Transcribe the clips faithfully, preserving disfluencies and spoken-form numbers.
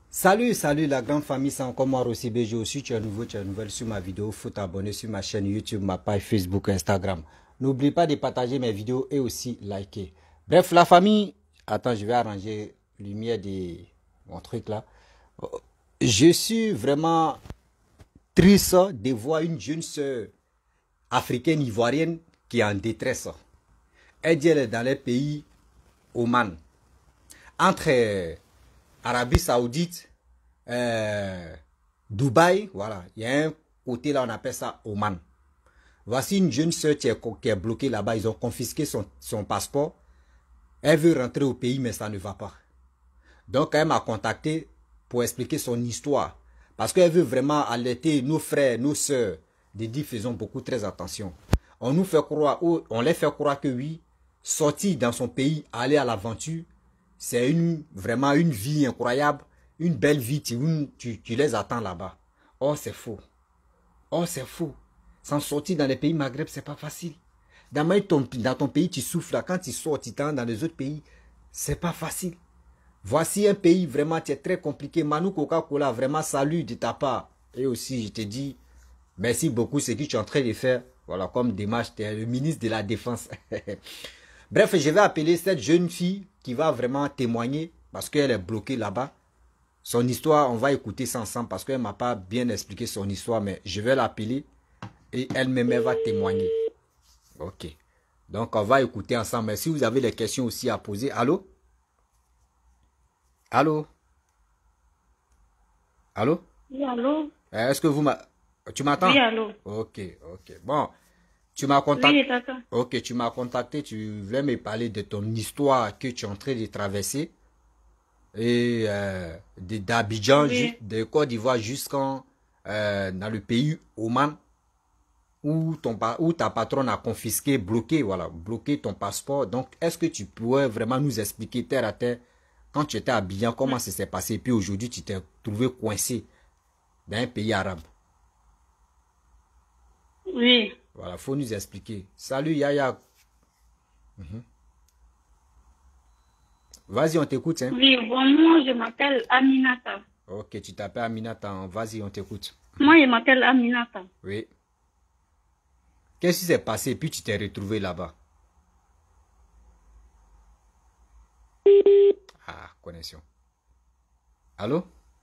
Salut, salut la grande famille, c'est encore moi Rossi B G aussi, tu es nouveau, tu es nouvelle sur ma vidéo, faut t'abonner sur ma chaîne YouTube, ma page Facebook, Instagram. N'oublie pas de partager mes vidéos et aussi liker. Bref, la famille, attends, je vais arranger la lumière de mon truc là. Je suis vraiment triste de voir une jeune soeur africaine ivoirienne qui est en détresse. Elle dit elle est dans les pays Oman. Entre Arabie Saoudite, euh, Dubaï, voilà, il y a un côté là, on appelle ça Oman. Voici une jeune soeur qui est, qui est bloquée là-bas, ils ont confisqué son, son passeport. Elle veut rentrer au pays, mais ça ne va pas. Donc, elle m'a contacté pour expliquer son histoire. Parce qu'elle veut vraiment alerter nos frères, nos soeurs, de dire faisons beaucoup très attention. On nous fait croire, on les fait croire que oui, sortir dans son pays, aller à l'aventure, c'est une, vraiment une vie incroyable, une belle vie, tu, tu, tu les attends là-bas. Oh, c'est faux. Oh, c'est faux. Sans sortir dans les pays Maghreb, c'est pas facile. Dans ton, dans ton pays, tu souffres là. Quand tu sors, tu t'en dans les autres pays, c'est pas facile. Voici un pays vraiment qui est très compliqué. Manu Coca-Cola, vraiment salut de ta part. Et aussi, je te dis, merci beaucoup ce que tu es en train de faire. Voilà, comme démarche, tu es le ministre de la Défense. Bref, je vais appeler cette jeune fille qui va vraiment témoigner parce qu'elle est bloquée là-bas. Son histoire, on va écouter ça ensemble parce qu'elle ne m'a pas bien expliqué son histoire, mais je vais l'appeler et elle-même va témoigner. Ok. Donc, on va écouter ensemble. Mais si vous avez des questions aussi à poser, allô? Allô? Allô? Oui, allô? Est-ce que vous m'entendez? Tu m'entends? Oui, allô? Ok, ok. Bon, tu m'as contacté. Oui, tata. Ok, tu m'as contacté, tu voulais me parler de ton histoire que tu es en train de traverser. Et euh, d'Abidjan, Oui. de Côte d'Ivoire jusqu'en euh, dans le pays Oman, où, ton, où ta patronne a confisqué, bloqué, voilà, bloqué ton passeport. Donc, est-ce que tu pourrais vraiment nous expliquer terre à terre, quand tu étais à Abidjan, comment ça s'est passé, et puis aujourd'hui, tu t'es trouvé coincé dans un pays arabe? Oui. Voilà, faut nous expliquer. Salut Yaya. Mm-hmm. Vas-y, on t'écoute. Hein. Oui, bon, moi, je m'appelle Aminata. Ok, tu t'appelles Aminata. Vas-y, on t'écoute. Moi, je m'appelle Aminata. Oui. Qu'est-ce qui s'est passé, puis tu t'es retrouvé là-bas? Ah, connexion. Allô?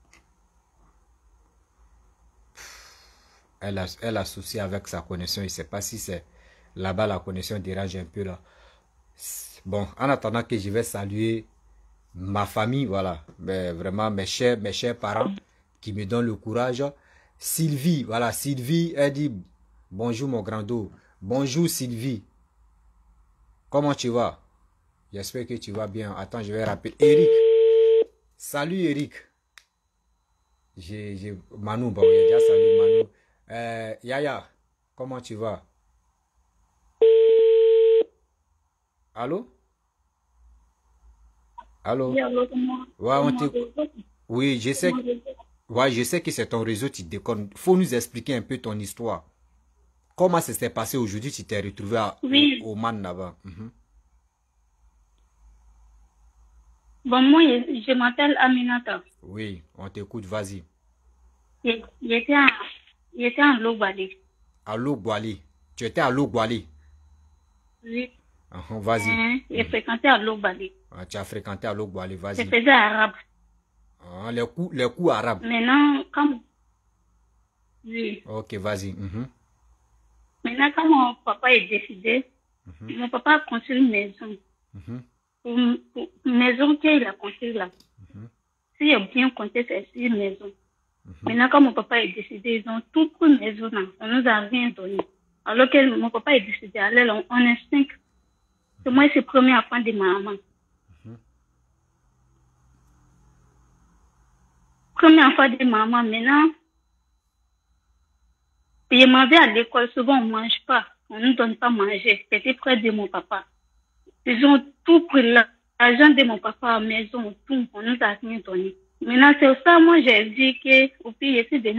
Elle a, elle a souci avec sa connexion. Je ne sais pas si c'est là-bas la connexion dérange un peu là. Bon, en attendant que je vais saluer ma famille, voilà, mais vraiment mes chers, mes chers parents qui me donnent le courage. Sylvie, voilà, Sylvie, elle dit bonjour mon grand dos. Bonjour Sylvie. Comment tu vas? J'espère que tu vas bien. Attends, je vais rappeler. Eric. Salut Eric. J'ai Manu, bon, il y a déjà salut Manu. Euh, Yaya, comment tu vas? Allô? Allô? Oui, allô, comment? Ouais, on t'écoute. Oui, je sais, ouais, je sais que c'est ton réseau, tu déconnes. Faut nous expliquer un peu ton histoire. Comment ça s'est passé aujourd'hui? Tu t'es retrouvé à, oui. au, au Man là-bas. Mm-hmm. Bon, moi, je, je m'appelle Aminata. Oui, on t'écoute, vas-y. J'étais en, j'étais en Lobali. À Logwali. Tu étais à Logwali? Oui. Uh-huh, vas-y. Hein, j'ai mm. fréquenté à Lobali. Ah, tu as fréquenté à Logwali, vas-y. Je faisais arabe. Ah, les coups, les coups arabes. Maintenant, comme... Oui. Ok, vas-y. Mm-hmm. Maintenant, quand mon papa est décédé, mm-hmm. mon papa a construit une maison. Mm-hmm. Une, une maison qu'il a construite là. Mm-hmm. Si j'ai bien compté, c'est une maison. Mm-hmm. Maintenant, quand mon papa est décédé, ils ont tout pris une maison là. On nous a rien donné. Alors que mon papa est décédé, alors on, on est cinq. C'est moi, c'est le premier enfant de ma maman. Mm-hmm. Premier enfant de ma maman, maintenant, je m'en vais à l'école, souvent on ne mange pas. On ne nous donne pas à manger. C'était près de mon papa. Ils ont tout pris là. L'argent de mon papa à la maison, tout, on nous a rien donné. Maintenant, c'est ça, moi, j'ai dit que, au pire, je suis venue.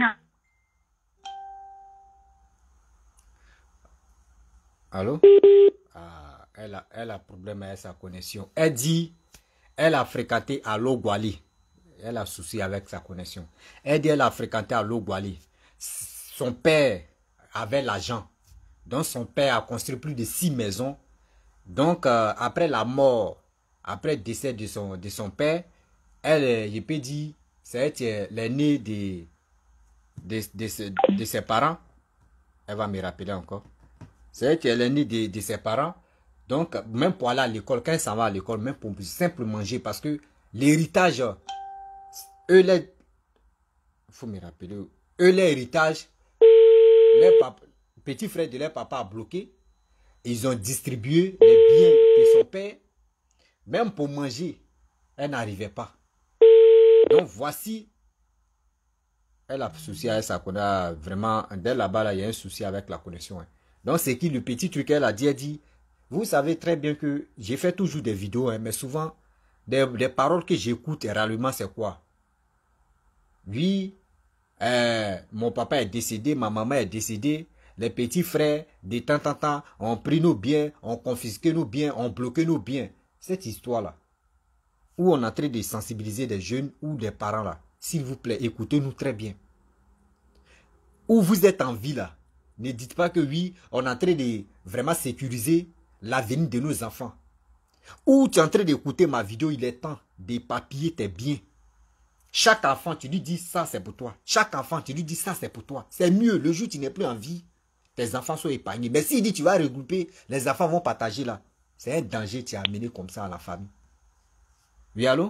Allô? Ah, elle a, elle a problème avec sa connexion. Elle dit, elle a fréquenté à Logwali. Elle a souci avec sa connexion. Elle dit elle a fréquenté à Logwali. Son père avait l'argent. Donc son père a construit plus de six maisons. Donc euh, après la mort, après le décès de son, de son père, elle, je peux dire, c'est l'aînée de, de, de, de ses parents. Elle va me rappeler encore. C'est l'aînée de, de ses parents. Donc même pour aller à l'école, quand elle s'en va à l'école, même pour simple manger, parce que l'héritage, eux, les, faut me rappeler, eux, l'héritage, les petits frères de leur papa a bloqué. Ils ont distribué les biens de son père. Même pour manger, elle n'arrivait pas. Donc voici, elle a souci avec sa connexion. Vraiment, dès là-bas, là, il y a un souci avec la connexion. Hein. Donc c'est qui le petit truc qu'elle a dit, elle dit, vous savez très bien que j'ai fait toujours des vidéos, hein, mais souvent, des, des paroles que j'écoute réellement, c'est quoi? Oui, euh, mon papa est décédé, ma maman est décédée. Les petits frères, de temps en temps, ont pris nos biens, ont confisqué nos biens, ont bloqué nos biens. Cette histoire-là, où on est en train de sensibiliser des jeunes ou des parents là, s'il vous plaît, écoutez-nous très bien. Où vous êtes en vie là, ne dites pas que oui, on est en train de vraiment sécuriser l'avenir de nos enfants. Ou tu es en train d'écouter ma vidéo, il est temps d'éparpiller tes biens. Chaque enfant, tu lui dis ça c'est pour toi. Chaque enfant, tu lui dis ça c'est pour toi. C'est mieux, le jour où tu n'es plus en vie, tes enfants sont épargnés. Mais s'il dit tu vas regrouper, les enfants vont partager là. C'est un danger que tu as amené comme ça à la famille. Oui, allô?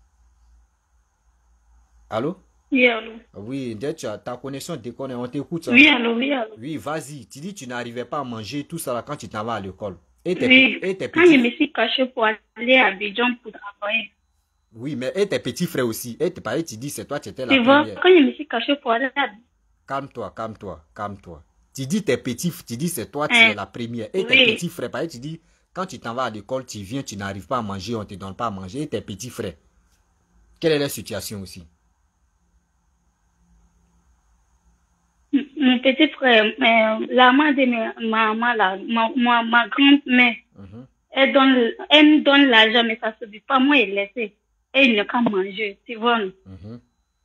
Allô? Oui, allô? Oui, tu as ta connexion déconne, on t'écoute. Oui, allô, oui, allô? Oui, vas-y. Tu dis que tu n'arrivais pas à manger tout ça là quand tu t'en vas à l'école. Et tes, oui, et tes quand petits... je me suis caché pour aller à Abidjan pour travailler. Oui, mais et tes petits frères aussi. Et tes parents, tu dis c'est toi qui étais la Tu vois, première. quand je me suis caché pour aller à... Calme-toi, calme-toi, calme-toi. Tu dis tes petits, tu dis c'est toi qui Hein? es la première. Et tes Oui. petits frères, pareil, tu dis quand tu t'en vas à l'école, tu viens, tu n'arrives pas à manger, on ne te donne pas à manger. Et tes petits frères, quelle est la situation aussi? Mon petit frère, mais la mère de ma maman, là, ma, ma, ma grand-mère, Mhm. elle, donne, elle me donne l'argent, mais ça ne suffit pas. Moi, elle laisse. Et il n'y a qu'à manger, tu vois. Mhm.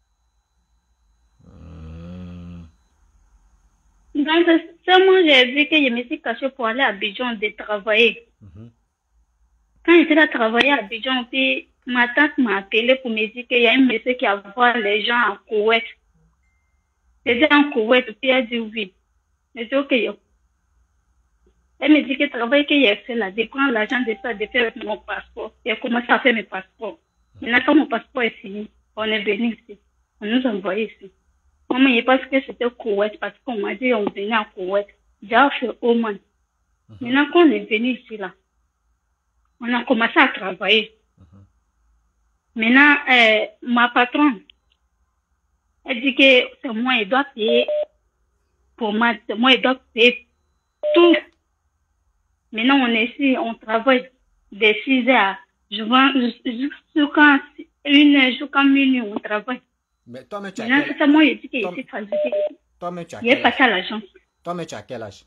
Hum. Donc, seulement j'ai vu que je me suis caché pour aller à Abidjan de travailler. Mhm. Quand j'étais là travailler à Abidjan, puis ma tante m'a appelé pour me dire qu'il y a un monsieur qui envoie les gens à Koweït. J'étais en Koweït, puis elle dit oui. Je dis ok. Elle me dit que le travail que j'ai fait là, de prendre l'argent de ça, de faire mon passeport. J'ai commencé à faire mes passeports. Maintenant, quand mon passeport est fini, on est venu ici. On nous a envoyé ici. Maman, je pense que c'était Koweït parce qu'on m'a dit on venait à Koweït. J'ai fait Oman. Mhm. Maintenant, quand on est venu ici là, on a commencé à travailler. Mhm. Maintenant, euh, ma patronne, elle dit que c'est moi, elle doit payer pour moi, c'est moi, elle doit payer tout. Maintenant, on est ici, on travaille de six heures jusqu'à une jusqu'à minuit, on travaille. Mais toi-même, tu as Maintenant, quel... c'est ça, moi, je dis que Toi- je suis travaillé. toi-même, tu as Il est quel passé âge? à l'agence. Toi-même, tu as quel âge?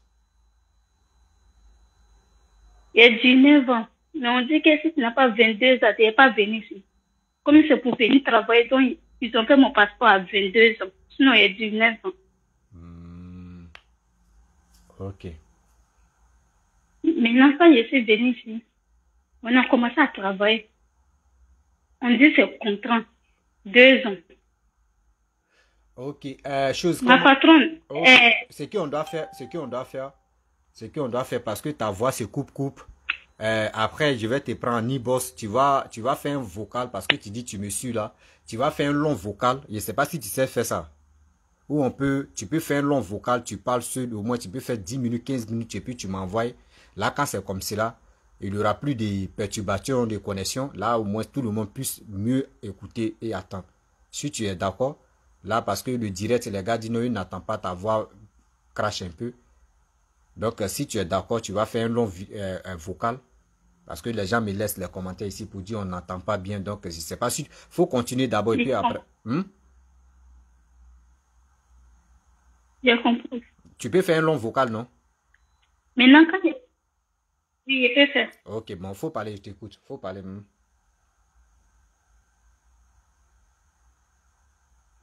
Il a dix-neuf ans. Mais on dit que si tu n'as pas vingt-deux ans, tu n'es pas venu ici. Comme c'est pour venir travailler, donc ils ont fait mon passeport à vingt-deux ans. Sinon, il y a dix-neuf ans. Hmm. Ok. Maintenant, quand je suis venue ici, on a commencé à travailler. On dit c'est contrat. Deux ans. Ok. Euh, chose Ma comme... patronne, Ok. euh, Ce qu'on doit faire, ce qu'on doit faire, ce qu'on doit faire parce que ta voix se coupe-coupe. Euh, après, je vais te prendre en e-boss. Tu vas, tu vas faire un vocal parce que tu dis tu me suis là. Tu vas faire un long vocal. Je ne sais pas si tu sais faire ça. Ou on peut, tu peux faire un long vocal, tu parles seul, au moins tu peux faire dix minutes, quinze minutes et puis tu m'envoies. Là, quand c'est comme cela, il n'y aura plus de perturbations de connexion. Là, au moins tout le monde puisse mieux écouter et attendre. Si tu es d'accord, là, parce que le direct, les gars disent non, ils n'attendent pas ta voix crache un peu. Donc, euh, si tu es d'accord, tu vas faire un long euh, un vocal. Parce que les gens me laissent les commentaires ici pour dire on n'entend pas bien. Donc, je ne sais pas si... Il faut continuer d'abord et puis après... Hmm? j'ai compris. Tu peux faire un long vocal, non? Maintenant, quand je... Oui, je peux faire. Ok, bon, faut parler, je t'écoute. Faut parler. Hmm.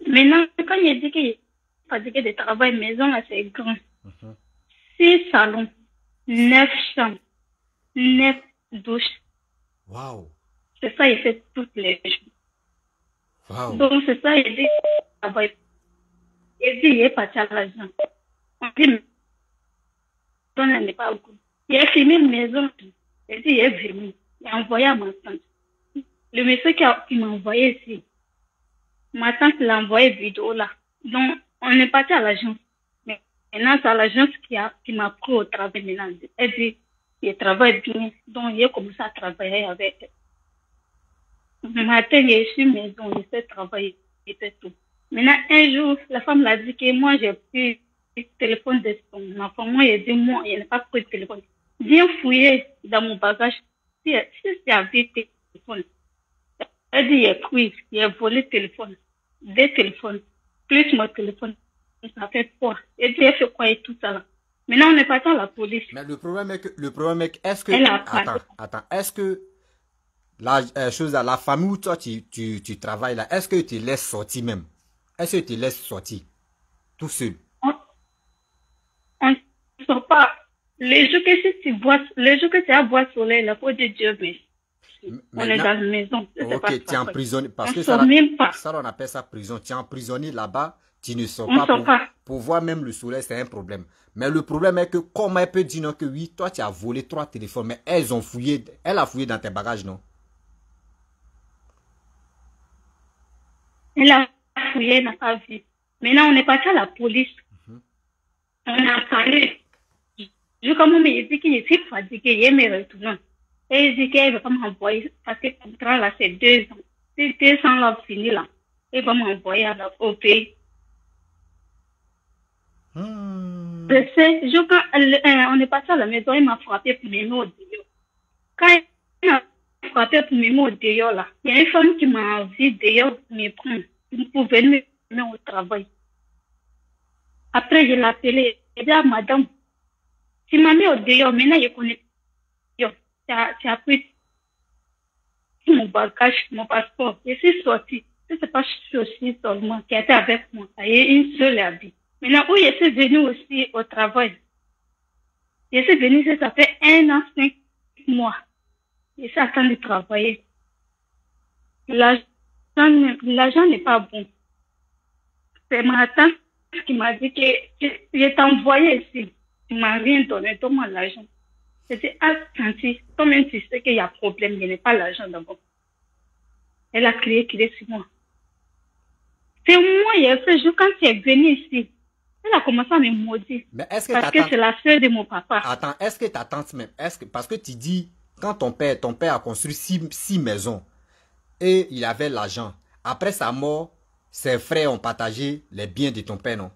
Maintenant, quand il dit qu'il est fatigué de travail, maison, là, c'est grand. Mhm. Six salons, neuf chambres, neuf douches. Waouh. C'est ça, il fait toutes les jours. Waouh. Donc, c'est ça, il dit qu'il travaille. Il dit, il est parti à l'argent. On dit, on n'est pas beaucoup. Il a filmé une maison. Il dit, il est venu. Il a envoyé à ma tante. Le monsieur qui, a, qui m'a envoyé ici, ma tante l'a envoyé vidéo là. Donc, on est parti à l'agence. Mais maintenant, c'est à l'agence qui, a, qui m'a pris au travail maintenant. Elle dit, il travaille bien. Donc, il a commencé à travailler avec elle. Le matin, il est sur maison, il fait travailler, il fait tout. Maintenant, un jour, la femme l'a dit que moi, j'ai pris le téléphone de son enfant. Moi, il a dit, moi, il n'a pas pris le téléphone. Viens fouiller dans mon bagage. Si, si c'est avec le téléphone. Elle dit, il a pris, il a volé le téléphone. Deux téléphones. Plus mon téléphone. Ça fait quoi? Elle dit, elle fait quoi et tout ça là. Maintenant, on est parti à la police. Mais le problème est que, le problème est que, est-ce que, Elle a attends, attends, est-ce que, la euh, chose là, la famille où toi tu, tu, tu travailles là, est-ce que tu te laisses sortir même? Est-ce que tu te laisses sortir? Tout seul? On ne sort pas. Les jours que si tu bois, les jours que tu as bois soleil, la peau de Dieu, mais on est dans la maison. Ok, tu es emprisonné. Parce on que sort ça, même pas. ça, on appelle ça prison. Tu es emprisonné là-bas, tu ne sors On pas. sort Pour, pas. pour voir même le soleil, c'est un problème. Mais le problème est que, comment elle peut dire non que oui, toi tu as volé trois téléphones, mais elles ont fouillé, elle a fouillé dans tes bagages, non? Elle a fouillé, elle n'a pas vu. Maintenant, on est parti à la police. Mm-hmm. On a parlé. Je comme on m'a dit qu'il est fatigué, il est me retournant. Et il dit qu'elle va pas m'envoyer, parce que le contrat là, c'est deux ans. C'est deux ans là, fini là. Elle va m'envoyer au pays. Hmm. Je sais, je, quand on est parti à la maison, il m'a frappé pour mes mots dehors. Quand il m'a frappé pour mes mots dehors là, il y a une femme qui m'a envie dehors pour me prendre. Pour venir au travail. Après, je l'ai appelé. Je dit à madame, tu m'as mis au dehors, maintenant je connais. Tu as, tu as pris mon bagage, mon passeport. Je suis sortie. Ce n'est pas aussi seulement qui était avec moi. Il y a une seule habit. Maintenant, où je suis venue aussi au travail. Je suis venue, ça fait un an, cinq mois. Je suis en train de travailler. L'argent n'est pas bon. C'est ma tante qui m'a dit que je t'ai envoyé ici. Tu m'as rien donné, donne-moi l'argent. C'était attentif. Toi-même, tu sais qu'il y a problème, il n'y a pas l'argent d'abord. Elle a crié, crié sur moi. C'est moi, il y a ce jour, quand tu es venu ici, elle a commencé à me maudire. Mais est-ce que parce que c'est la sœur de mon papa. Attends, est-ce que ta tante même, est-ce que, parce que tu dis, quand ton père, ton père a construit six, six maisons, et il avait l'argent, après sa mort, ses frères ont partagé les biens de ton père, non?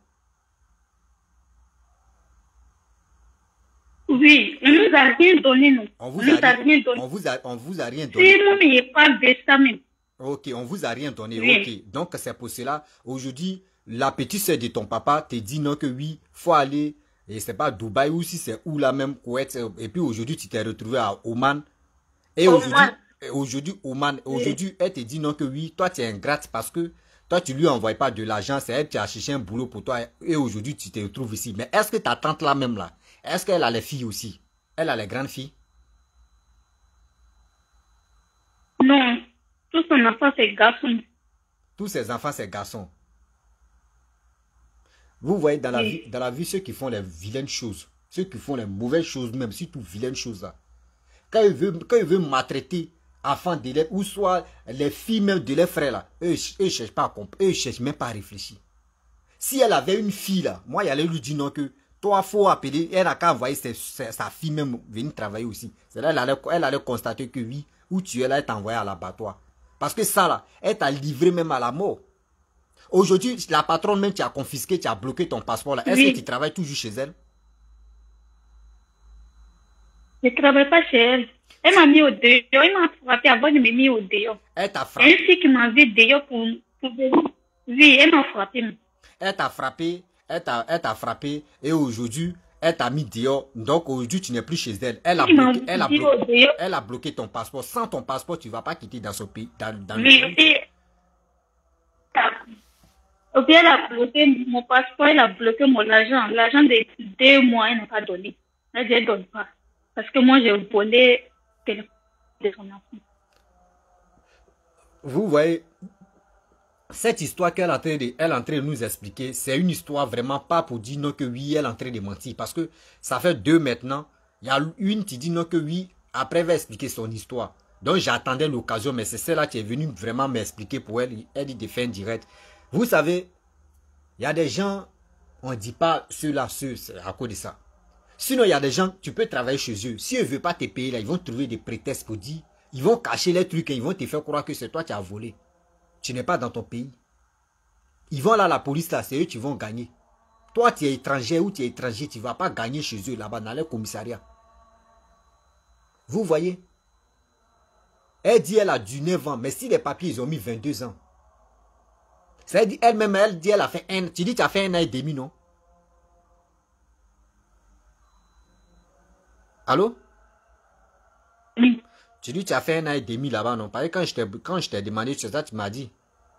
Oui, on nous a rien donné, non. On vous, on a, nous a rien donné. On vous a, on vous a rien donné. Si moi, mais il parle de ça même. Ok, on vous a rien donné. Oui. Ok, donc c'est pour cela, aujourd'hui, la petite sœur de ton papa te dit non que oui, faut aller, et c'est pas Dubaï ou si c'est où là même, Koweït, et puis aujourd'hui tu t'es retrouvé à Oman. Et aujourd'hui, aujourd'hui, Oman, aujourd'hui, oui. Elle te dit non que oui, toi tu es ingrate parce que toi tu lui envoies pas de l'argent, c'est elle qui a cherché un boulot pour toi, et aujourd'hui tu te retrouves ici. Mais est-ce que ta tante là même là, est-ce qu'elle a les filles aussi? Elle a les grandes filles? Non, tous ses enfants c'est garçons. Tous ses enfants c'est garçons. Vous voyez dans la, oui. vie, dans la vie ceux qui font les vilaines choses, ceux qui font les mauvaises choses même, surtout vilaines choses là. Quand ils veulent, quand ils veulent maltraiter enfants d'élèves ou soit les filles même de leurs frères là, eux ne cherchent pas à comprendre, eux ne cherchent même pas à réfléchir. Si elle avait une fille là, moi j'allais lui dire non que toi faut appeler, elle n'a qu'à envoyer ses, ses, sa fille même venir travailler aussi. C'est là elle allait, elle allait constater que oui, où tu es là, elle t'a envoyé à l'abattoir. Parce que ça là, elle t'a livré même à la mort. Aujourd'hui, la patronne même, tu as confisqué, tu as bloqué ton passeport là. Est-ce oui. que tu travailles toujours chez elle? Je ne travaille pas chez elle. Elle m'a mis au dehors. Elle m'a frappé avant de me mettre au dehors. Elle t'a frappé? Elle fille qui m'a vu dehors pour, pour venir. Oui, elle m'a frappé. Elle t'a frappé, elle t'a frappé et aujourd'hui, elle t'a mis dehors. Donc aujourd'hui, tu n'es plus chez elle. Elle a, bloqué, elle, a bloqué, elle a bloqué ton passeport. Sans ton passeport, tu ne vas pas quitter dans ce pays. Dans, dans oui, le pays. Ou bien elle a bloqué mon passeport, elle a bloqué mon argent. L'argent de deux mois, elle n'a pas donné. Elle dit, elle ne donne pas. Parce que moi, j'ai volé le téléphone de son enfant. Vous voyez, cette histoire qu'elle est en train de, elle est en train de nous expliquer, c'est une histoire vraiment pas pour dire non que oui, elle est en train de mentir. Parce que ça fait deux maintenant. Il y a une qui dit non que oui, après elle va expliquer son histoire. Donc j'attendais l'occasion, mais c'est celle-là qui est venue vraiment m'expliquer pour elle. Elle dit de faire un direct. Vous savez, il y a des gens, on ne dit pas ceux-là, ceux, c'est à cause de ça. Sinon, il y a des gens, tu peux travailler chez eux. Si ils ne veulent pas te payer, là, ils vont trouver des prétextes pour dire, ils vont cacher les trucs et ils vont te faire croire que c'est toi qui as volé. Tu n'es pas dans ton pays. Ils vont là, la police, là, c'est eux qui vont gagner. Toi, tu es étranger ou tu es étranger, tu ne vas pas gagner chez eux, là-bas, dans le commissariat. Vous voyez? Elle dit, elle a du neuf ans, mais si les papiers, ils ont mis vingt-deux ans. Ça dit, elle-même, elle dit, elle a fait un, tu dis, tu as fait un an et demi, non? Allô? Oui. Tu dis, tu as fait un an et demi là-bas, non? Parce que quand je t'ai, quand je t'ai demandé c'est ça, tu m'as dit.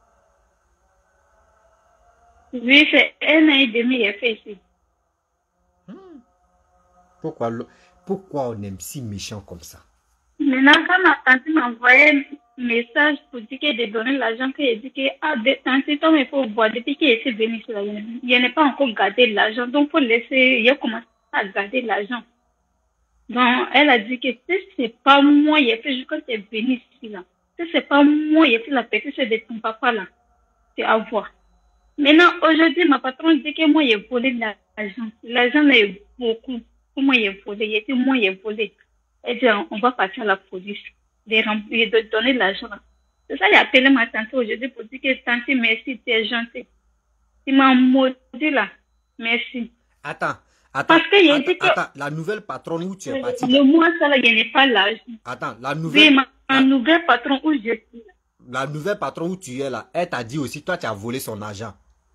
Oui, c'est un an et demi, j'ai fait ici. Hmm. Pourquoi, pourquoi on aime si méchant comme ça? Maintenant, quand ma tante m'a envoyé un message pour dire qu'elle a donné l'argent, qu'elle a dit que, ah, tante, toi, il faut voir, depuis qu'elle est venue sur la ligne, il n'a pas encore gardé l'argent, donc il faut laisser, il a commencé à garder l'argent. Donc, elle a dit que si c'est pas moi, il a fait juste quand tu es venu ici, là. Si c'est pas moi, il a fait la petite, c'est de ton papa, là. C'est à voir. Maintenant, aujourd'hui, ma patronne dit que moi, il a volé l'argent. L'argent, là, est beaucoup. Pour moi, il a volé. Il a dit, moi, il a volé. Elle dit, on va passer à la police. De, de donner l'argent, là. C'est ça, il a appelé ma tante aujourd'hui pour dire que tante, merci, tu es gentille. Il m'a maudit, là. Merci. Attends. Attends, Parce que attends, dit que attends, la nouvelle patronne où tu es parti. Le mois, ça, là, il n'y a pas l'argent. Attends, la nouvelle. Oui, ma, ma la, nouvelle patron où je suis. La nouvelle patronne où tu es là, elle t'a dit aussi, toi, tu as volé son argent.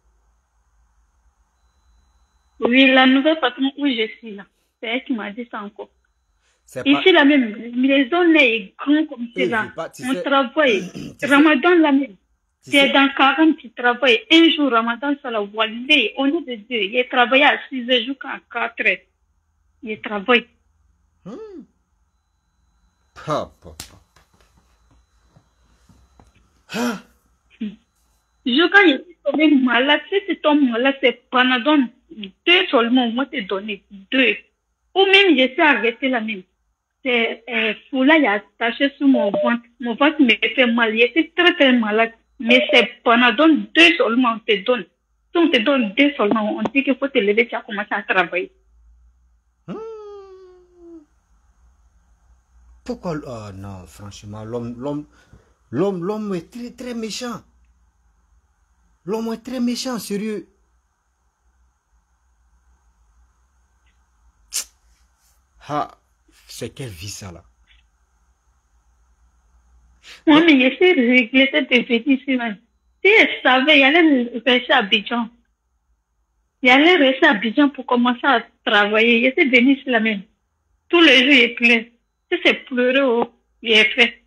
Oui, la nouvelle patron où je suis là. C'est elle qui m'a dit ça encore. Ici, pas... la même, les zones est grand comme c'est là. On sais... travaille. Ramadan, la même. Tu es dans quarante, tu travailles. Un jour, Ramadan, ça la walé. On est de deux. Il travaille à six heures jusqu'à quatre heures. Il travaille. Hmm. Pa, pa, pa. Ah. Je, quand je suis tombé malade, si tu tombes malade, c'est Panadol. Deux seulement, moi, te donné. Deux. Ou même, je suis arrêté la même. C'est, euh, Foula, il a attaché sur mon ventre. Mon ventre me fait mal. Je suis très, très malade. Mais c'est Panadol, deux seulement, on te donne. Si on te donne deux seulement, on dit qu'il faut te lever, tu as commencé à travailler. Hmm. Pourquoi? Oh non, franchement, l'homme, l'homme, l'homme, l'homme est très, très méchant. L'homme est très méchant, sérieux. Ah, c'est quelle vie ça là? Moi, mais je suis regretté de venir ici. Si je savais, il allait rester à Abidjan. Il allait rester à Abidjan pour commencer à travailler. Je suis venu ici la même. Tous les jours, il pleut. Si c'est pleurer, oh, il est fait.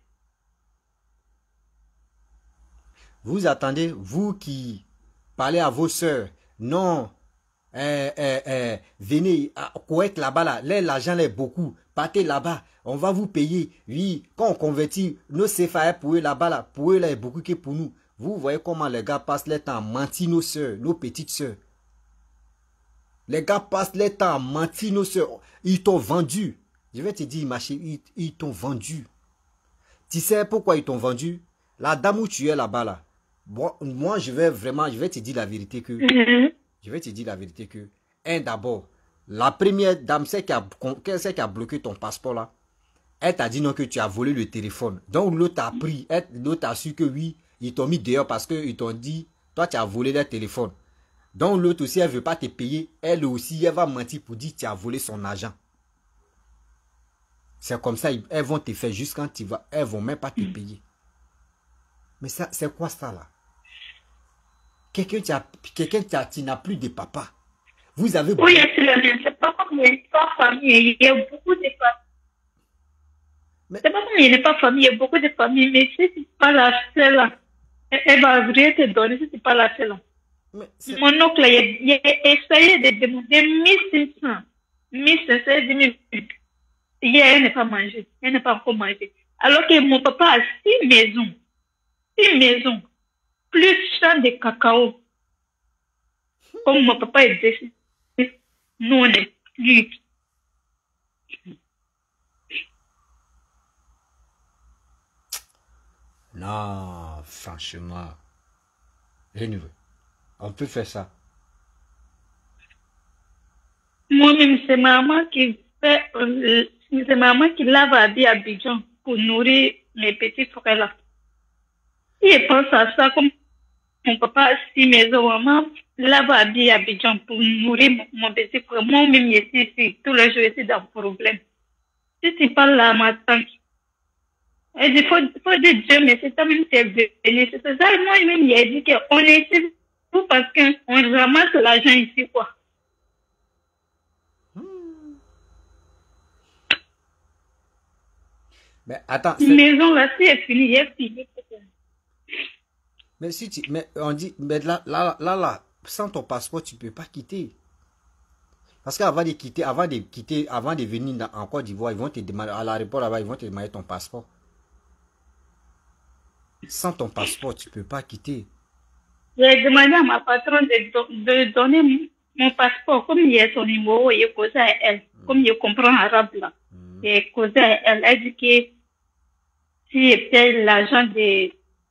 Vous attendez, vous qui parlez à vos soeurs, non, eh, eh, eh, venez à Koweït là-bas, là, là l'argent est beaucoup, partez là-bas, on va vous payer. Oui, quand on convertit nos C F A pour eux là-bas, là, pour eux là, est beaucoup que pour nous. Vous voyez comment les gars passent leur temps à mentir nos soeurs, nos petites soeurs. Les gars passent leur temps à mentir nos soeurs. Ils t'ont vendu. Je vais te dire, ma chérie, ils, ils t'ont vendu. Tu sais pourquoi ils t'ont vendu? La dame où tu es là-bas, là. Moi, moi, je vais vraiment, je vais te dire la vérité que, mm-hmm. je vais te dire la vérité que, un d'abord, la première dame, c'est qui a, qui a bloqué ton passeport là, elle t'a dit non que tu as volé le téléphone. Donc l'autre a pris, l'autre a su que oui, ils t'ont mis dehors parce qu'ils t'ont dit, toi tu as volé leur téléphone. Donc l'autre aussi, elle ne veut pas te payer, elle aussi, elle va mentir pour dire que tu as volé son argent. C'est comme ça, elles vont te faire juste quand tu vas, elles ne vont même pas te payer. Mais ça, c'est quoi ça là? Quelqu'un qui a, quelqu'un qui a, qui n'a plus de papa. Vous avez... Oui, c'est pas comme il n'y a pas famille. Il y a beaucoup de familles. Mais... C'est pas comme il n'y a pas famille. Il y a beaucoup de familles. Mais si tu n'es pas la seule, elle va rien te donner si tu n'es pas la seule. Mon oncle, il a essayé de demander mille cinq cents. mille cinq cents, mille. Hier, elle n'a pas mangé. Elle n'a pas encore mangé. Alors que mon papa a six maisons. Six maisons. Plus champ de cacao. Comme mon papa est décédé, nous, on est plus. Non, franchement. Anyway, on peut faire ça. Moi-même, c'est maman qui fait, euh, c'est maman qui lave habillé à Abidjan pour nourrir mes petits frères là. Si je pense à ça, comme mon papa a six maisons, maman lave habillé à Abidjan pour nourrir mon, mon petit frère. Moi-même, je suis ici, tous les jours, je suis dans le problème. Si tu parles à ma tante, elle dit, faut, faut dire Dieu, mais c'est toi-même qui es venu. C'est ça, moi-même, il a dit qu'on est ici tout parce qu'on ramasse l'argent ici, quoi. Mais attends. Une maison là, si elle finit, elle finit. Mais si tu, mais on dit, mais là, là, là, là, sans ton passeport, tu peux pas quitter. Parce qu'avant de quitter, avant de quitter, avant de venir dans, en Côte d'Ivoire, ils vont te demander, à l'aéroport là-bas, ils vont te demander ton passeport. Sans ton passeport, tu peux pas quitter. J'ai demandé à ma patronne de, de donner mon passeport, comme il y a son numéro, il est causé à elle. Mm. Comme il comprend arabe là. Mm. Il est causé à elle. Elle dit que si elle paye l'argent de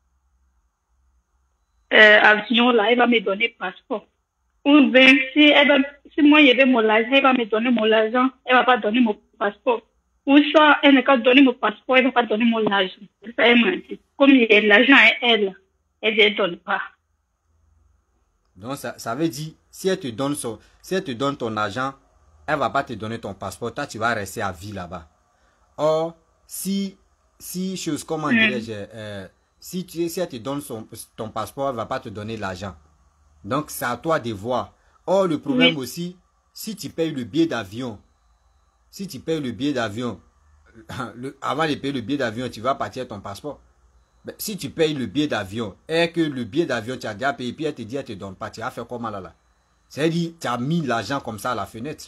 euh, avion là, elle va me donner le passeport. Ou bien si, elle va, si moi il y avait mon argent, elle va me donner mon argent, elle va pas donner mon passeport. Ou soit elle n'a qu'à donner mon passeport, elle va pas donner mon argent. Ça elle m'a dit. Comme il y a l'argent à elle, elle ne donne pas. Donc ça, ça veut dire, si elle te donne son, si elle te donne ton argent, elle va pas te donner ton passeport, toi tu vas rester à vie là-bas. Or, si, si chose, comment mm. dirais-je, euh, si, tu, si elle te donne son, ton passeport, elle va pas te donner l'argent. Donc c'est à toi de voir. Or, le problème oui. aussi, si tu payes le billet d'avion, si tu payes le billet d'avion, avant de payer le billet d'avion, tu vas partir ton passeport. Mais si tu payes le billet d'avion et que le billet d'avion tu as déjà payé, puis elle te dit elle te donne pas, tu vas faire comment là là? C'est-à-dire tu as mis l'argent comme ça à la fenêtre.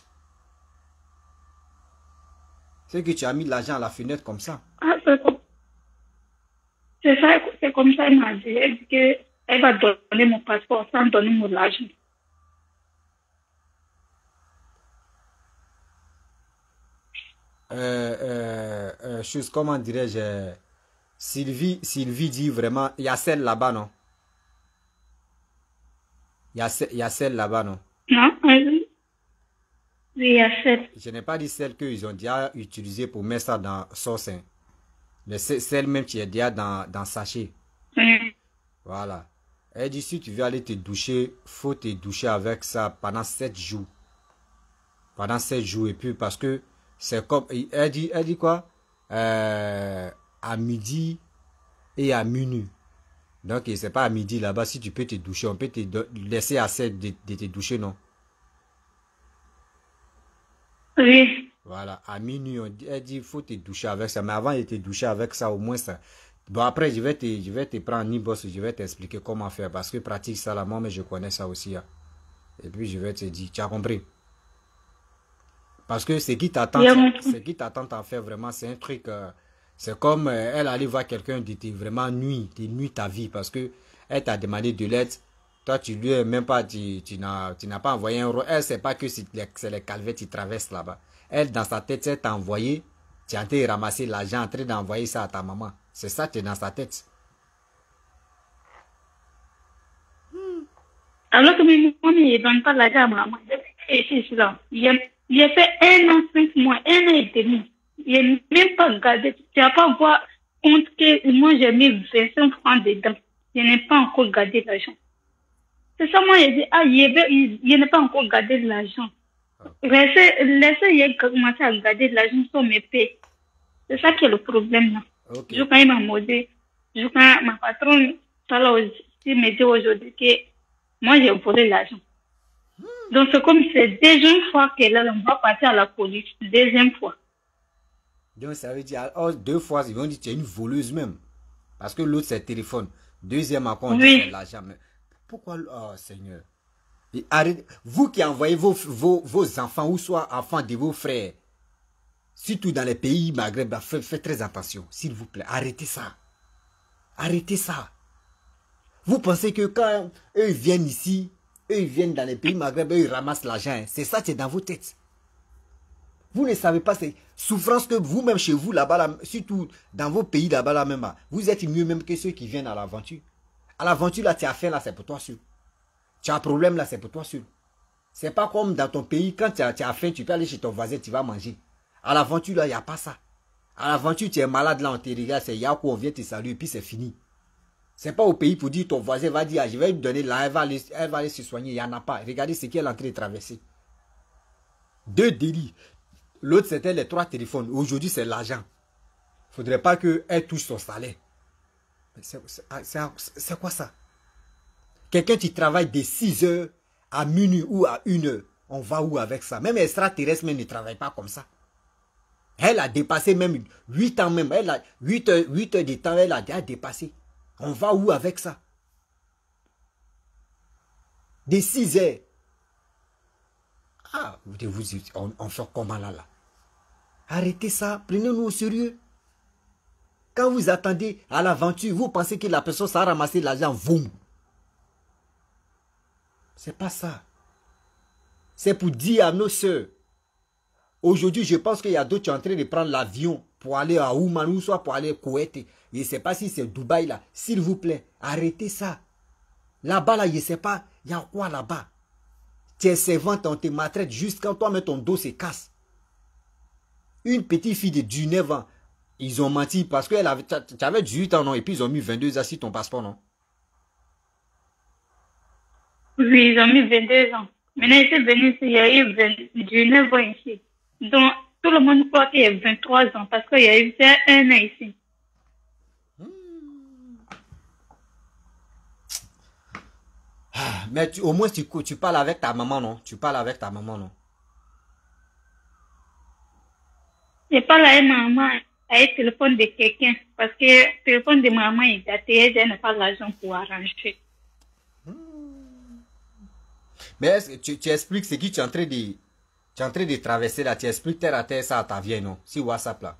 C'est que tu as mis l'argent à la fenêtre comme ça. Ah, c'est ça, c'est comme ça elle m'a dit. Elle dit qu'elle va donner mon passeport sans donner mon argent. Euh, euh, euh, chose, comment dirais-je? Sylvie, Sylvie dit vraiment, il y a celle là-bas, non? Il y a, il y a celle là-bas, non? Non, oui, il y a celle. Je n'ai pas dit celle qu'ils ont déjà utilisée pour mettre ça dans sauce. Hein. Mais celle même qui est déjà dans, dans sachet. Oui. Voilà. Elle dit, si tu veux aller te doucher, faut te doucher avec ça pendant sept jours. Pendant sept jours. Et puis, parce que c'est comme, elle dit, elle dit quoi? Euh... à midi et à minuit. Donc, c'est pas à midi là-bas. Si tu peux te doucher, on peut te laisser assez de, de te doucher, non? Oui. Voilà, à minuit, on dit, elle dit, il faut te doucher avec ça. Mais avant de te doucher avec ça, au moins ça. Bon, après, je vais te, je vais te prendre un boss, je vais t'expliquer comment faire. Parce que pratique ça là, moi, mais je connais ça aussi. Hein. Et puis, je vais te dire, tu as compris? Parce que ce qui t'attend, ce qui t'attend à faire vraiment, c'est un truc... Euh, c'est comme euh, elle allait voir quelqu'un de te vraiment nuit, te nuit ta vie parce que elle t'a demandé de l'aide. Toi, tu lui as même pas, tu, tu n'as pas envoyé un euro. Elle ne sait pas que c'est les, les calvaires qui traversent là-bas. Elle, dans sa tête, elle t'a envoyé, tu es en train de ramasser l'argent, en train d'envoyer ça à ta maman. C'est ça, tu es dans sa tête. Hmm. Alors que moi, je ne donne pas l'argent à maman. Il a fait un an, cinq mois, un an et demi. Il n'est même pas gardé. Tu n'as pas voir compte que moi j'ai mis vingt-cinq francs dedans. Je n'ai pas encore gardé l'argent. C'est ça, moi j'ai dit, ah, il n'a pas encore gardé l'argent. Laissez, laissez, il commencer à garder l'argent sur mes payes. C'est ça qui est le problème là. Okay. Je quand il m'a modé, je quand ma patronne, ça là aussi, me dit aujourd'hui que moi j'ai volé l'argent. Hmm. Donc c'est comme c'est deuxième fois qu'elle on va partir à la police, deuxième fois. Donc ça veut dire, oh, deux fois, ils vont dire tu es une voleuse même. Parce que l'autre c'est téléphone. Deuxième encore, on dit oui. c'est l'argent. Mais pourquoi... Oh, Seigneur. Et arrête, vous qui envoyez vos, vos, vos enfants, ou soit enfants de vos frères, surtout dans les pays Maghreb, faites, faites très attention, s'il vous plaît. Arrêtez ça. Arrêtez ça. Vous pensez que quand eux viennent ici, eux ils viennent dans les pays Maghreb, eux ils ramassent l'argent. C'est ça, c'est dans vos têtes. Vous ne savez pas ces souffrances que vous-même chez vous, là-bas, là, surtout dans vos pays là-bas, là, même, vous êtes mieux même que ceux qui viennent à l'aventure. À l'aventure, là, tu as faim, là, c'est pour toi sûr. Tu as un problème, là, c'est pour toi sûr. C'est pas comme dans ton pays, quand tu as, tu as faim, tu peux aller chez ton voisin, tu vas manger. À l'aventure, là, il n'y a pas ça. À l'aventure, tu es malade, là, on te regarde, c'est Yako, on vient te saluer, et puis c'est fini. C'est pas au pays pour dire, ton voisin va dire, ah, je vais lui donner là, elle va aller, elle va aller se soigner, il n'y en a pas. Regardez ce qu'elle est en train de traverser. Deux délits. L'autre, c'était les trois téléphones. Aujourd'hui, c'est l'argent. Il ne faudrait pas qu'elle touche son salaire. C'est quoi ça? Quelqu'un qui travaille de six heures à minuit ou à une heure, on va où avec ça? Même extraterrestre ne travaille pas comme ça. Elle a dépassé même huit ans même. Elle a huit heures, huit heures de temps, elle a déjà dépassé. On va où avec ça? De six heures. Ah, vous, vous, on, on fait comment là, là? Arrêtez ça, prenez-nous au sérieux. Quand vous attendez à l'aventure, vous pensez que la personne ça a ramassé l'argent, vous. C'est pas ça. C'est pour dire à nos soeurs. Aujourd'hui, je pense qu'il y a d'autres qui sont en train de prendre l'avion pour aller à Ouman ou soit pour aller au Koweït. Je ne sais pas si c'est Dubaï là. S'il vous plaît, arrêtez ça. Là-bas, là, je ne sais pas, il y a quoi là-bas? Tu es servante, on te maltraite juste quand toi, mais ton dos se casse. Une petite fille de dix-neuf ans, ils ont menti parce que tu avais dix-huit ans, non? Et puis ils ont mis vingt-deux ans sur ton passeport, non? Oui, ils ont mis vingt-deux ans. Maintenant, ils sont venus ici, il y a eu dix-neuf ans ici. Donc, tout le monde croit qu'il y a vingt-trois ans parce qu'il y a eu un an ici. Mais tu, au moins, tu, tu parles avec ta maman, non? Tu parles avec ta maman, non? Je parle à une maman, à un téléphone de quelqu'un. Parce que le téléphone de maman est daté, elle n'a pas l'argent pour arranger. Mais est-ce que tu, tu expliques ce que tu es en train de, tu es en train de traverser là? Tu expliques terre à terre ça à ta vieille, non? Si WhatsApp là.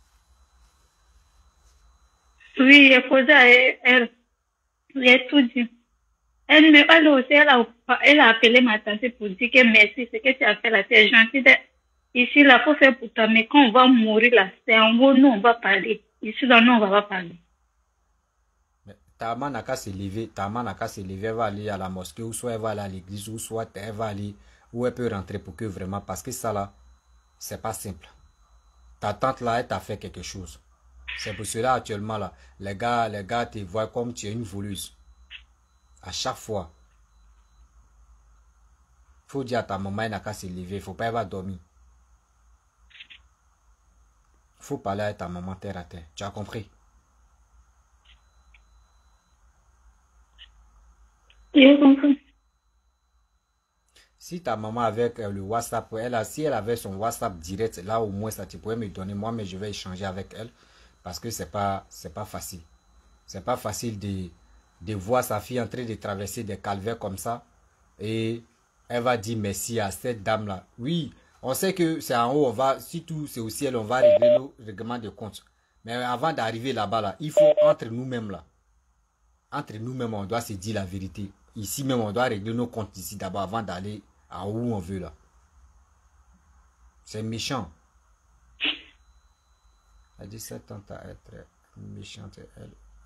Oui, il faut ça, elle, elle, j'ai tout dit. Elle, elle aussi, elle a, elle a appelé ma tante pour dire que merci, ce que tu as fait là, c'est gentil. Ici, là, il faut faire pour toi, mais quand on va mourir là, c'est en haut, nous, on va parler. Ici, là, nous, on va pas parler. Mais ta maman n'a qu'à se lever, ta maman n'a qu'à se lever, elle va aller à la mosquée, ou soit elle va aller à l'église, ou soit elle va aller, où elle peut rentrer pour que vraiment, parce que ça là, c'est pas simple. Ta tante là, elle t'a fait quelque chose. C'est pour cela, actuellement là, les gars, les gars te voient comme tu es une voleuse. À chaque fois. Il faut dire à ta maman, elle n'a qu'à se lever. Il ne faut pas qu'elle va dormir. Il faut parler à ta maman terre à terre. Tu as compris? J'ai compris. Si ta maman avec euh, le WhatsApp, elle a, si elle avait son WhatsApp direct, là au moins ça tu pourrais me donner moi, mais je vais échanger avec elle. Parce que c'est pas, c'est pas facile. C'est pas facile de... de voir sa fille en train de traverser des calvaires comme ça. Et elle va dire merci à cette dame-là. Oui, on sait que c'est en haut, on va, si tout c'est au ciel, on va régler nos règlements de compte. Mais avant d'arriver là-bas, là, il faut entre nous-mêmes là. Entre nous-mêmes, on doit se dire la vérité. Ici même, on doit régler nos comptes ici d'abord avant d'aller à où on veut là. C'est méchant. Elle dit cette tante à être méchante, elle.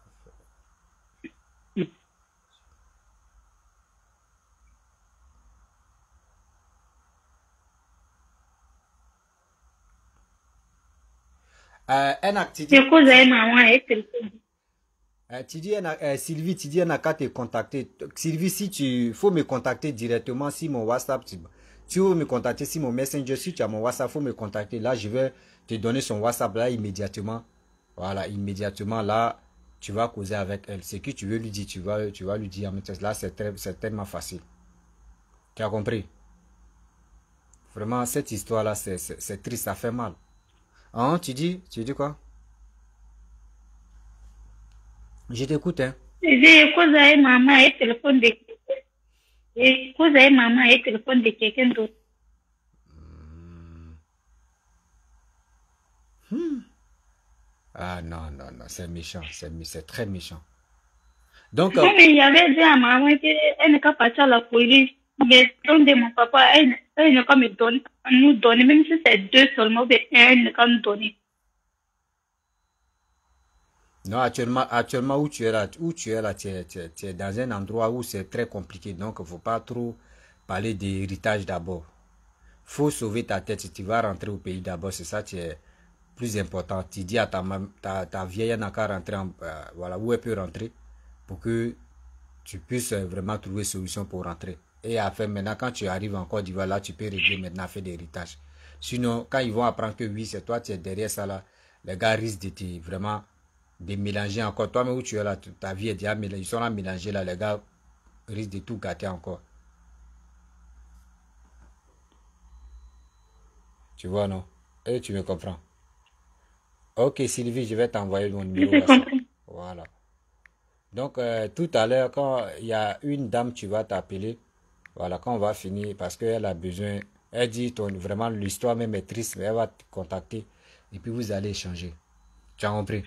Euh, un acte, tu dis, euh, tu dis euh, Sylvie, tu dis elle n'a qu'à te contacter. Sylvie, si tu faut me contacter directement si mon WhatsApp, tu, tu veux me contacter si mon Messenger, si tu as mon WhatsApp, faut me contacter. Là, je vais te donner son WhatsApp là immédiatement. Voilà, immédiatement là, tu vas causer avec elle. Ce que tu veux lui dire, tu vas, tu vas lui dire. Là, c'est tellement facile. Tu as compris? Vraiment, cette histoire là, c'est triste, ça fait mal. Hein, tu dis, tu dis quoi? Je t'écoute, hein. Je dis, cause à maman, et téléphone de Et vous avez maman et le téléphone de quelqu'un d'autre. Hmm. Ah non, non, non, c'est méchant, c'est très méchant. Donc, non, mais il y avait dit à maman qu'elle n'est pas partie à la police. Mais donc de mon papa, elle, elle ne peut pas me donner, nous donner, même si c'est deux seulement, elle ne peut pas nous donner. Non, actuellement, actuellement où tu es là, où tu es là, tu es, tu es, tu es dans un endroit où c'est très compliqué. Donc, il ne faut pas trop parler d'héritage d'abord. Il faut sauver ta tête. Si tu vas rentrer au pays d'abord, c'est ça qui est plus important. Tu dis à ta, ta, ta vieille, elle n'a qu'à rentrer, en, euh, voilà, où elle peut rentrer pour que tu puisses vraiment trouver solution pour rentrer. Et après, maintenant, quand tu arrives en Côte d'Ivoire, là, tu peux régler maintenant, faire des héritages. Sinon, quand ils vont apprendre que oui, c'est toi, tu es derrière ça, là, les gars risquent de te vraiment de mélanger encore. Toi, mais où tu es là, ta vie est déjà mélangée. Ils sont là mélangés, là, les gars risquent de tout gâter encore. Tu vois, non? Et tu me comprends. Ok, Sylvie, je vais t'envoyer mon numéro WhatsApp. Voilà. Donc, euh, tout à l'heure, quand il y a une dame, tu vas t'appeler. Voilà, quand on va finir, parce qu'elle a besoin, elle dit ton, vraiment l'histoire même est triste, mais elle va te contacter et puis vous allez échanger. Tu as compris?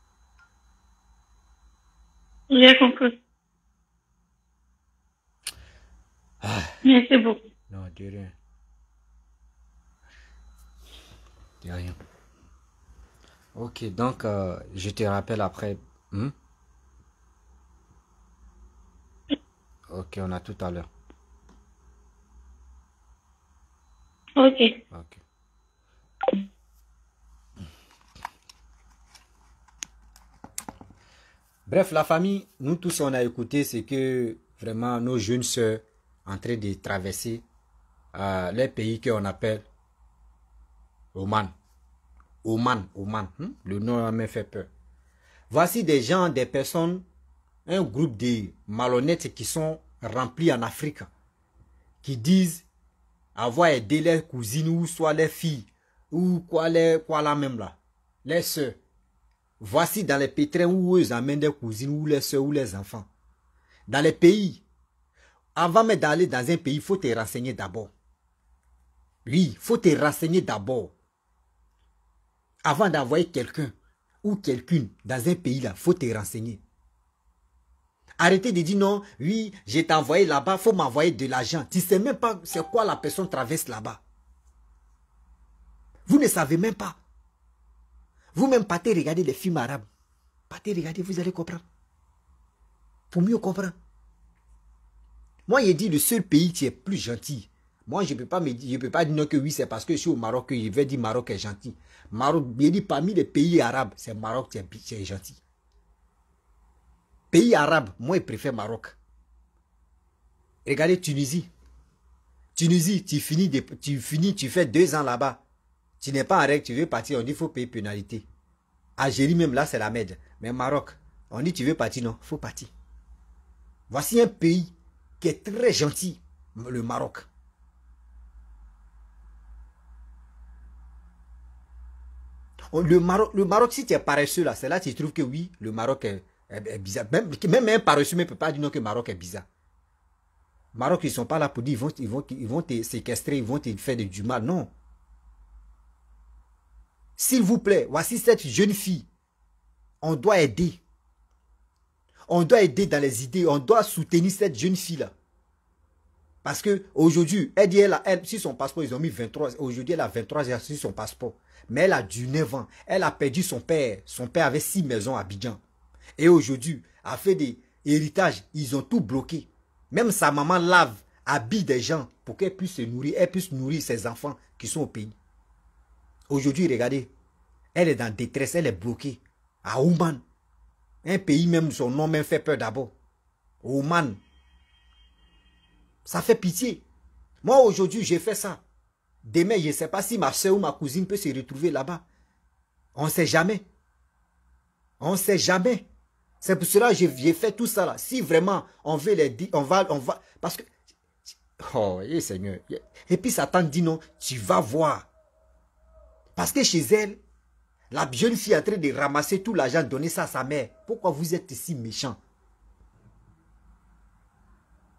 J'ai compris. Ah. Merci beaucoup. Non, de rien. De rien. Ok, donc euh, je te rappelle après. Hmm? Ok, on a tout à l'heure. Ok. Ok. Bref, la famille, nous tous on a écouté ce que vraiment nos jeunes soeurs en train de traverser euh, les pays qu'on appelle Oman. Oman, Oman. Hmm? Le nom m'a fait peur. Voici des gens, des personnes, un groupe de malhonnêtes qui sont remplis en Afrique, qui disent avoir aidé leurs cousines ou soit les filles, ou quoi, les, quoi là même là, les soeurs. Voici dans les pétrins où eux amènent des cousines ou les soeurs ou les enfants. Dans les pays, avant même d'aller dans un pays, il faut te renseigner d'abord. Oui, il faut te renseigner d'abord. Avant d'envoyer quelqu'un ou quelqu'une dans un pays là, il faut te renseigner. Arrêtez de dire non, oui, je t'ai envoyé là-bas, il faut m'envoyer de l'argent. Tu ne sais même pas c'est quoi la personne traverse là-bas. Vous ne savez même pas. Vous-même partez regarder les films arabes. Partez regarder, vous allez comprendre. Pour mieux comprendre. Moi, j'ai dit le seul pays qui est plus gentil. Moi, je ne peux pas me dire, je peux pas dire non que oui, c'est parce que je suis au Maroc que je vais dire Maroc est gentil. Maroc, j'ai dit parmi les pays arabes, c'est Maroc qui est, qui est gentil. Pays arabe, moi, je préfère Maroc. Regardez Tunisie. Tunisie, tu finis, de, tu finis, tu fais deux ans là-bas. Tu n'es pas en règle, tu veux partir, on dit qu'il faut payer pénalité. Algérie même là, c'est la merde. Mais Maroc, on dit tu veux partir, non, il faut partir. Voici un pays qui est très gentil, le Maroc. Le Maroc, le Maroc, si tu es paresseux là, c'est là que tu trouves que oui, le Maroc est, est, est bizarre. Même, même un paresseux ne peut pas dire non que le Maroc est bizarre. Maroc, ils ne sont pas là pour dire ils vont, ils vont, ils vont te séquestrer, ils vont te faire du mal. Non. S'il vous plaît, voici cette jeune fille. On doit aider. On doit aider dans les idées. On doit soutenir cette jeune fille-là. Parce qu'aujourd'hui, elle dit, elle, elle, sur son passeport, ils ont mis vingt-trois. Aujourd'hui, elle a vingt-trois heures sur son passeport. Mais elle a du neuf ans. Elle a perdu son père. Son père avait six maisons à Abidjan. Et aujourd'hui, a fait des héritages. Ils ont tout bloqué. Même sa maman lave, habille des gens pour qu'elle puisse se nourrir. Elle puisse nourrir ses enfants qui sont au pays. Aujourd'hui, regardez. Elle est dans détresse. Elle est bloquée. À Oman. Un pays même, son nom même fait peur d'abord. Oman. Ça fait pitié. Moi, aujourd'hui, j'ai fait ça. Demain, je ne sais pas si ma soeur ou ma cousine peut se retrouver là-bas. On ne sait jamais. On ne sait jamais. C'est pour cela que j'ai fait tout ça là. Si vraiment on veut les dire, on va, on va. Parce que. Oh, yeah, Seigneur. Et puis Satan dit non, tu vas voir. Parce que chez elle, la jeune fille est en train de ramasser tout l'argent, donner ça à sa mère. Pourquoi vous êtes si méchant?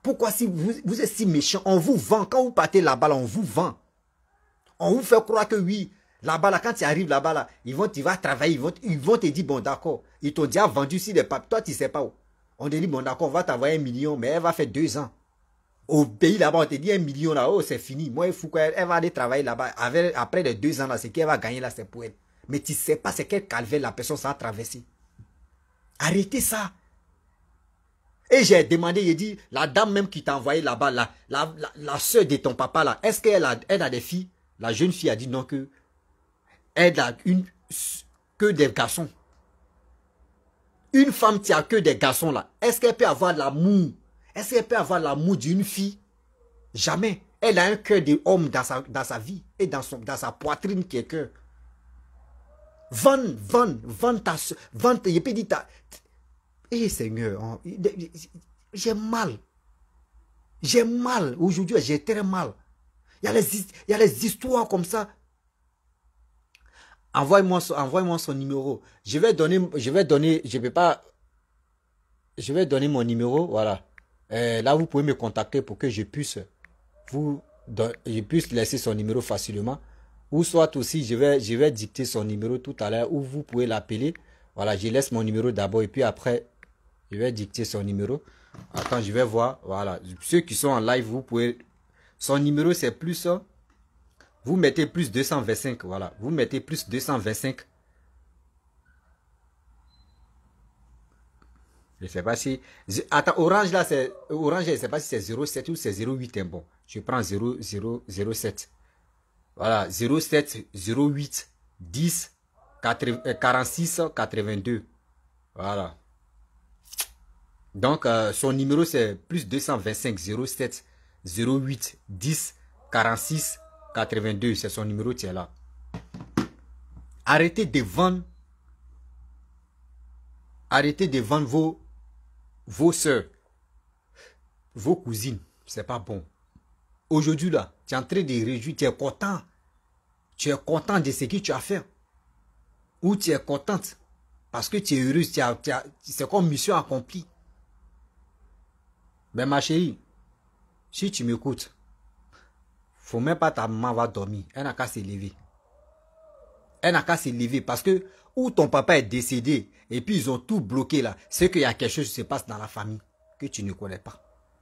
Pourquoi si vous, vous êtes si méchant, on vous vend. Quand vous partez là-bas, là, on vous vend. On vous fait croire que oui, là-bas, là, quand tu arrives là-bas, là, ils vont, tu vas travailler, ils vont, ils vont te dire, bon, d'accord, ils t'ont déjà vendu si des papes. Toi, tu ne sais pas où. On te dit, bon, d'accord, on va t'envoyer un million, mais elle va faire deux ans. Au pays là-bas, on te dit un million là, oh, c'est fini. Moi, il faut qu'elle elle va aller travailler là-bas. Après les deux ans là, c'est qu'elle va gagner là, c'est pour elle. Mais tu ne sais pas c'est quel calvaire la personne ça a traversé. Arrêtez ça. Et j'ai demandé, j'ai dit, la dame même qui t'a envoyé là-bas, la, la, la, la soeur de ton papa là, est-ce qu'elle a, elle a des filles? La jeune fille a dit non, que elle a une, que des garçons. Une femme qui a que des garçons là, est-ce qu'elle peut avoir l'amour? Est-ce qu'elle peut avoir l'amour d'une fille? Jamais. Elle a un cœur d'homme dans sa, dans sa vie et dans, son, dans sa poitrine qui est cœur. Vends, vends, vends ta soeur, vends, je peux dire ta... Eh Seigneur, j'ai mal. J'ai mal. Aujourd'hui, j'ai très mal. Il y a les, il y a les histoires comme ça. Envoie-moi son, envoie-moi son numéro. Je vais donner, je vais donner, je vais pas, je vais donner mon numéro, voilà. Euh, là, vous pouvez me contacter pour que je puisse vous, je puisse laisser son numéro facilement. Ou soit aussi, je vais, je vais dicter son numéro tout à l'heure, ou vous pouvez l'appeler. Voilà, je laisse mon numéro d'abord et puis après, je vais dicter son numéro. Attends, je vais voir. Voilà, ceux qui sont en live, vous pouvez. Son numéro c'est plus. Vous mettez plus deux cent vingt-cinq. Voilà, vous mettez plus deux cent vingt-cinq. Je ne sais pas si... Attends, Orange là, c'est... Orange, je ne sais pas si c'est zéro sept ou c'est zéro huit. Hein, bon, je prends zéro zéro zéro sept. Voilà, zéro sept zéro huit dix quarante-six quatre-vingt-deux. Voilà. Donc, euh, son numéro, c'est plus deux cent vingt-cinq zéro sept zéro huit dix quarante-six quatre-vingt-deux. C'est son numéro qui est là. Arrêtez de vendre. Arrêtez de vendre vos... vos soeurs, vos cousines, c'est pas bon. Aujourd'hui là, tu es en train de réjouir, tu es content. Tu es content de ce que tu as fait. Ou tu es contente parce que tu es heureuse, tu as, tu as, c'est comme mission accomplie. Mais ma chérie, si tu m'écoutes, faut même pas ta maman va dormir. Elle n'a qu'à se lever. Elle n'a qu'à se lever parce que où ton papa est décédé et puis ils ont tout bloqué là, c'est qu'il y a quelque chose qui se passe dans la famille que tu ne connais pas.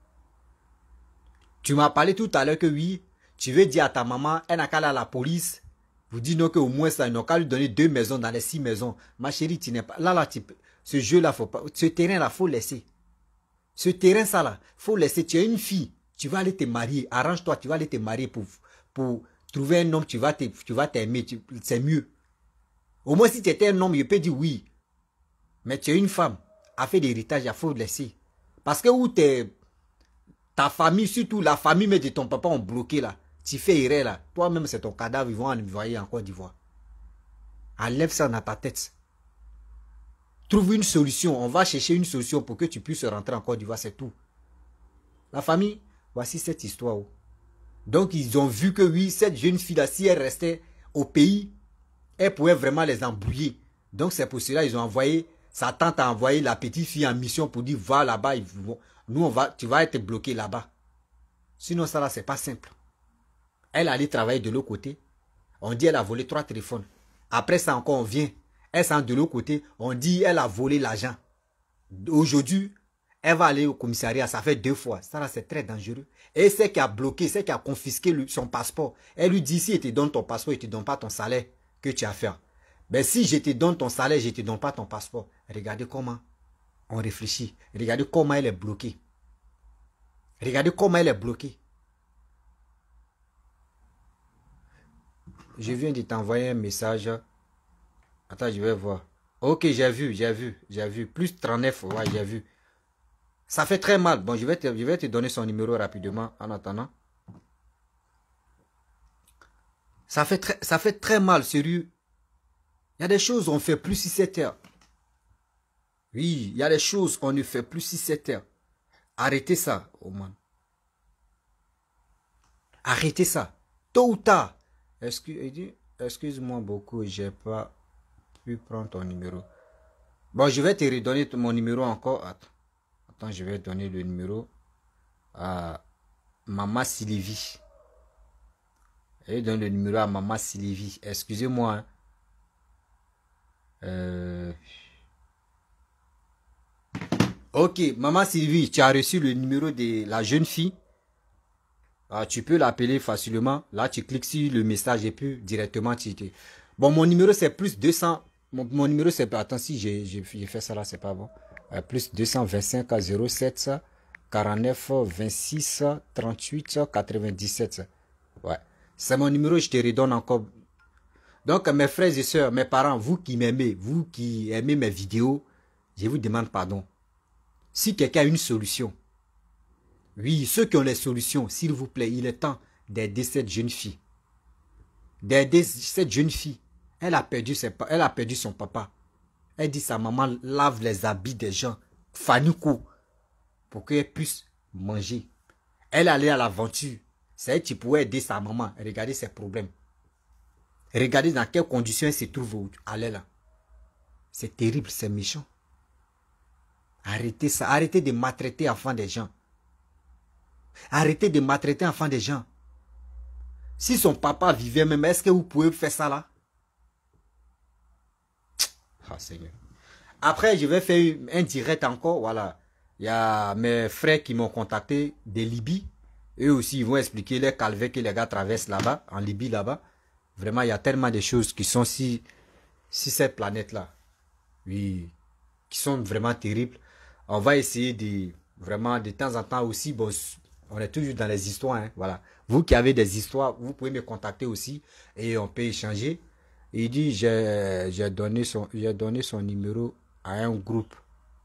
Tu m'as parlé tout à l'heure que oui, tu veux dire à ta maman, elle n'a qu'à aller à la police. Vous dites non qu'au moins ça, ils n'ont qu'à lui donner deux maisons dans les six maisons. Ma chérie, tu n'es pas là, là, tu, ce jeu là, faut pas, ce terrain là, faut laisser. Ce terrain ça là, faut laisser. Tu es une fille, tu vas aller te marier. Arrange-toi, tu vas aller te marier pour, pour trouver un homme, tu vas te, tu vas t'aimer, c'est mieux. Au moins si tu étais un homme, je peux dire oui. Mais tu es une femme, à faire l'héritage, il faut laisser. Parce que où t'es, ta famille, surtout la famille mais de ton papa ont bloqué là. Tu fais erreur là. Toi-même c'est ton cadavre, ils vont envoyer en Côte d'Ivoire. Enlève ça dans ta tête. Trouve une solution. On va chercher une solution pour que tu puisses rentrer en Côte d'Ivoire, c'est tout. La famille, voici cette histoire. Donc ils ont vu que oui, cette jeune fille là, si elle restait au pays, elle pouvait vraiment les embrouiller. Donc c'est pour cela qu'ils ont envoyé, sa tante a envoyé la petite fille en mission pour dire va là-bas, nous on va, tu vas être bloqué là-bas. Sinon ça là c'est pas simple. Elle allait travailler de l'autre côté. On dit elle a volé trois téléphones. Après ça encore on vient. Elle s'en de l'autre côté. On dit elle a volé l'argent. Aujourd'hui, elle va aller au commissariat. Ça fait deux fois. Ça là c'est très dangereux. Et c'est qui a bloqué, c'est qui a confisqué lui, son passeport. Elle lui dit si elle te donne ton passeport, elle ne te donne pas ton salaire que tu as fait. Mais si je te donne ton salaire, je ne te donne pas ton passeport. Regardez comment on réfléchit. Regardez comment elle est bloquée. Regardez comment elle est bloquée. Je viens de t'envoyer un message. Attends, je vais voir. Ok, j'ai vu, j'ai vu, j'ai vu. Plus trente-neuf, ouais, j'ai vu. Ça fait très mal. Bon, je vais, te, je vais te donner son numéro rapidement en attendant. Ça fait très, ça fait très mal, sérieux. Il y a des choses on ne fait plus si sept heures. Oui, il y a des choses on ne fait plus si sept heures. Arrêtez ça, Oman. Arrêtez ça. Tôt ou tard. Excuse-moi beaucoup, j'ai pas pu prendre ton numéro. Bon, je vais te redonner mon numéro encore. Attends, Attends je vais donner le numéro. à Maman Sylvie. Et donne le numéro à Maman Sylvie. Excusez-moi. Hein. Euh... Ok, Maman Sylvie, tu as reçu le numéro de la jeune fille. Ah, tu peux l'appeler facilement. Là, tu cliques sur le message et puis directement tu te... Bon, mon numéro c'est plus deux cents. Mon, mon numéro c'est... Attends, si j'ai fait ça là, c'est pas bon. Euh, plus deux cent vingt-cinq zéro sept quarante-neuf vingt-six trente-huit quatre-vingt-dix-sept. Ouais. C'est mon numéro, je te redonne encore. Donc, mes frères et sœurs, mes parents, vous qui m'aimez, vous qui aimez mes vidéos, je vous demande pardon. Si quelqu'un a une solution, oui, ceux qui ont les solutions, s'il vous plaît, il est temps d'aider cette jeune fille. D'aider cette jeune fille. Elle a perdu ses, elle a perdu son papa. Elle dit sa maman lave les habits des gens. Fanuko. Pour qu'elle puisse manger. Elle allait à l'aventure. C'est elle qui pouvait aider sa maman. Regardez ses problèmes. Regardez dans quelles conditions elle se trouve à l'aile là. C'est terrible, c'est méchant. Arrêtez ça. Arrêtez de maltraiter enfants des gens. Arrêtez de maltraiter enfants des gens. Si son papa vivait même, est-ce que vous pouvez faire ça là? Ah, Seigneur. Après, je vais faire un direct encore. Voilà. Il y a mes frères qui m'ont contacté de Libye. Eux aussi, ils vont expliquer les calvaires que les gars traversent là-bas, en Libye là-bas. Vraiment, il y a tellement de choses qui sont si, si cette planète-là. Oui. Qui sont vraiment terribles. On va essayer de, vraiment, de temps en temps aussi, bon, on est toujours dans les histoires, hein, voilà. Vous qui avez des histoires, vous pouvez me contacter aussi et on peut échanger. Il dit, j'ai donné, donné son numéro à un groupe.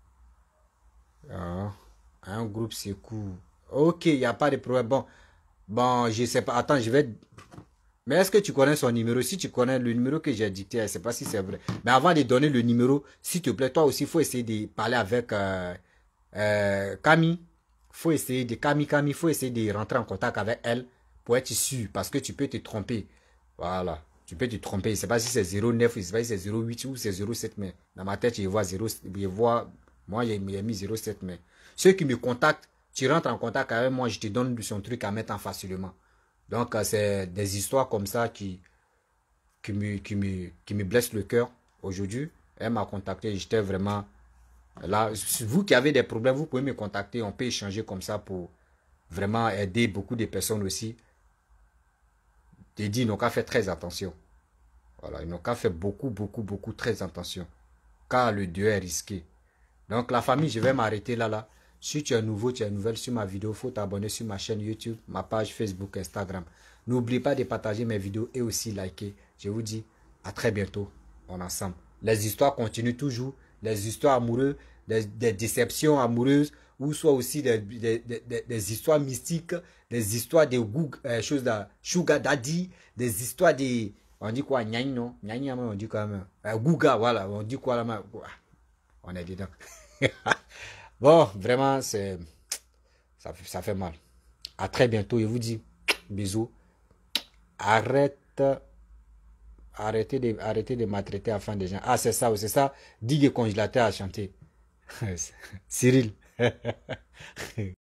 Ah, un groupe, c'est cool. Ok, il n'y a pas de problème. Bon, bon, je sais pas. Attends, je vais... Mais est-ce que tu connais son numéro? Si tu connais le numéro que j'ai dicté, je ne sais pas si c'est vrai. Mais avant de donner le numéro, s'il te plaît, toi aussi, il faut essayer de parler avec euh, euh, Camille. Il faut essayer de Camille, Camille, il faut essayer de rentrer en contact avec elle pour être sûr. Parce que tu peux te tromper. Voilà. Tu peux te tromper. Je ne sais pas si c'est zéro neuf, je ne sais pas si c'est zéro huit ou c'est zéro sept. Mais dans ma tête, je vois zéro. Je vois, moi, j'ai mis zéro sept. Mais ceux qui me contactent, tu rentres en contact avec moi, je te donne son truc à mettre en facilement. Donc, c'est des histoires comme ça qui, qui, me, qui, me, qui me blessent le cœur aujourd'hui. Elle m'a contacté, j'étais vraiment là. Vous qui avez des problèmes, vous pouvez me contacter. On peut échanger comme ça pour vraiment aider beaucoup de personnes aussi. J'ai dit, ils n'ont qu'à faire très attention. Voilà, ils n'ont qu'à faire beaucoup, beaucoup, beaucoup très attention. Car le Dieu est risqué. Donc, la famille, je vais m'arrêter là, là. Si tu es nouveau, tu es nouvelle sur ma vidéo, il faut t'abonner sur ma chaîne YouTube, ma page Facebook, Instagram. N'oublie pas de partager mes vidéos et aussi liker. Je vous dis à très bientôt. On est ensemble. Les histoires continuent toujours. Les histoires amoureuses, des, des déceptions amoureuses, ou soit aussi des, des, des, des histoires mystiques, des histoires de euh, choses de sugar daddy, des histoires de... On dit quoi? Nyan, non? Nyan, on dit quoi même? Euh, Gouga, voilà. On dit quoi là? On est dedans. Bon, vraiment, c'est ça, ça fait mal. À très bientôt. Je vous dis bisous. Arrête. Arrêtez de, arrêtez de maltraiter afin des gens. Ah, c'est ça, c'est ça. Digue congélateur à chanter. Cyril.